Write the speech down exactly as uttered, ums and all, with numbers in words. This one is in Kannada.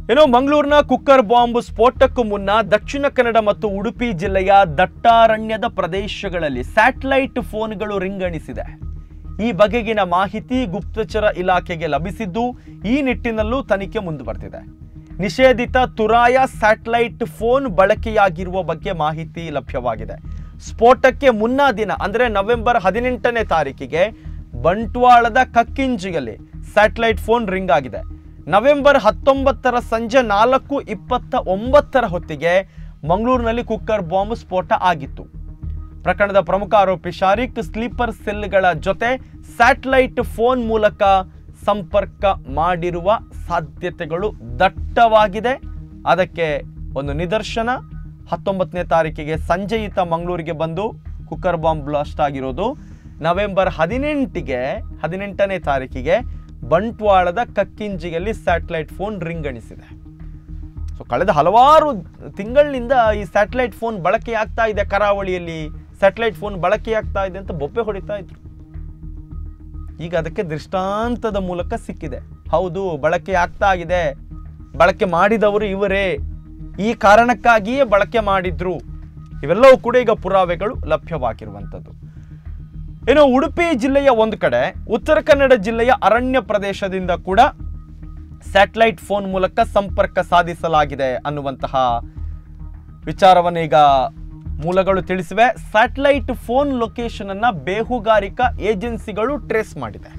ಏನೋ ಮಂಗಳೂರಿನ ಕುಕ್ಕರ್ ಬಾಂಬ್ ಸ್ಫೋಟಕ್ಕೂ ಮುನ್ನ ದಕ್ಷಿಣ ಕನ್ನಡ ಮತ್ತು ಉಡುಪಿ ಜಿಲ್ಲೆಯ ದಟ್ಟಾರಣ್ಯದ ಪ್ರದೇಶಗಳಲ್ಲಿ ಸ್ಯಾಟಲೈಟ್ ಫೋನ್ಗಳು ರಿಂಗಣಿಸಿದೆ. ಈ ಬಗೆಗಿನ ಮಾಹಿತಿ ಗುಪ್ತಚರ ಇಲಾಖೆಗೆ ಲಭಿಸಿದ್ದು ಈ ನಿಟ್ಟಿನಲ್ಲೂ ತನಿಖೆ ಮುಂದುವರೆದಿದೆ. ನಿಷೇಧಿತ ತುರಾಯ ಸ್ಯಾಟಲೈಟ್ ಫೋನ್ ಬಳಕೆಯಾಗಿರುವ ಬಗ್ಗೆ ಮಾಹಿತಿ ಲಭ್ಯವಾಗಿದೆ. ಸ್ಫೋಟಕ್ಕೆ ಮುನ್ನಾ ದಿನ ಅಂದರೆ ನವೆಂಬರ್ ಹದಿನೆಂಟನೇ ತಾರೀಕಿಗೆ ಬಂಟ್ವಾಳದ ಕಕ್ಕಿಂಜಿಯಲ್ಲಿ ಸ್ಯಾಟಲೈಟ್ ಫೋನ್ ರಿಂಗ್ ಆಗಿದೆ. ನವೆಂಬರ್ ಹತ್ತೊಂಬತ್ತರ ಸಂಜೆ ನಾಲ್ಕು ಇಪ್ಪತ್ತ ಒಂಬತ್ತರ ಹೊತ್ತಿಗೆ ಮಂಗಳೂರಿನಲ್ಲಿ ಕುಕ್ಕರ್ ಬಾಂಬ್ ಸ್ಫೋಟ ಆಗಿತ್ತು. ಪ್ರಕರಣದ ಪ್ರಮುಖ ಆರೋಪಿ ಶಾರಿಕ್ ಸ್ಲೀಪರ್ ಸೆಲ್ಗಳ ಜೊತೆ ಸ್ಯಾಟಲೈಟ್ ಫೋನ್ ಮೂಲಕ ಸಂಪರ್ಕ ಮಾಡಿರುವ ಸಾಧ್ಯತೆಗಳು ದಟ್ಟವಾಗಿದೆ. ಅದಕ್ಕೆ ಒಂದು ನಿದರ್ಶನ, ಹತ್ತೊಂಬತ್ತನೇ ತಾರೀಕಿಗೆ ಸಂಜೆಯಿತ ಮಂಗಳೂರಿಗೆ ಬಂದು ಕುಕ್ಕರ್ ಬಾಂಬ್ ಬ್ಲಾಸ್ಟ್ ಆಗಿರೋದು. ನವೆಂಬರ್ ಹದಿನೆಂಟಿಗೆ ಹದಿನೆಂಟನೇ ತಾರೀಕಿಗೆ ಬಂಟ್ವಾಳದ ಕಕ್ಕಿಂಜಿಯಲ್ಲಿ ಸ್ಯಾಟಲೈಟ್ ಫೋನ್ ರಿಂಗಣಿಸಿದೆ. ಸೊ ಕಳೆದ ಹಲವಾರು ತಿಂಗಳಿನಿಂದ ಈ ಸ್ಯಾಟಲೈಟ್ ಫೋನ್ ಬಳಕೆಯಾಗ್ತಾ ಇದೆ, ಕರಾವಳಿಯಲ್ಲಿ ಸ್ಯಾಟಲೈಟ್ ಫೋನ್ ಬಳಕೆಯಾಗ್ತಾ ಇದೆ ಅಂತ ಬೊಬ್ಬೆ ಹೊಡಿತಾ ಇದ್ರು. ಈಗ ಅದಕ್ಕೆ ದೃಷ್ಟಾಂತದ ಮೂಲಕ ಸಿಕ್ಕಿದೆ. ಹೌದು, ಬಳಕೆ ಆಗ್ತಾ ಇದೆ, ಬಳಕೆ ಮಾಡಿದವರು ಇವರೇ, ಈ ಕಾರಣಕ್ಕಾಗಿಯೇ ಬಳಕೆ ಮಾಡಿದ್ರು. ಇವೆಲ್ಲವೂ ಕೂಡ ಈಗ ಪುರಾವೆಗಳು ಲಭ್ಯವಾಗಿರುವಂಥದ್ದು. ಇನ್ನು ಉಡುಪಿ ಜಿಲ್ಲೆಯ ಒಂದು ಕಡೆ ಉತ್ತರ ಕನ್ನಡ ಜಿಲ್ಲೆಯ ಅರಣ್ಯ ಪ್ರದೇಶದಿಂದ ಕೂಡ ಸ್ಯಾಟಲೈಟ್ ಫೋನ್ ಮೂಲಕ ಸಂಪರ್ಕ ಸಾಧಿಸಲಾಗಿದೆ ಅನ್ನುವಂತಹ ವಿಚಾರವನ್ನು ಈಗ ಮೂಲಗಳು ತಿಳಿಸಿವೆ. ಸ್ಯಾಟಲೈಟ್ ಫೋನ್ ಲೊಕೇಶನ್ ಅನ್ನ ಬೇಹುಗಾರಿಕಾ ಏಜೆನ್ಸಿಗಳು ಟ್ರೇಸ್ ಮಾಡಿದೆ.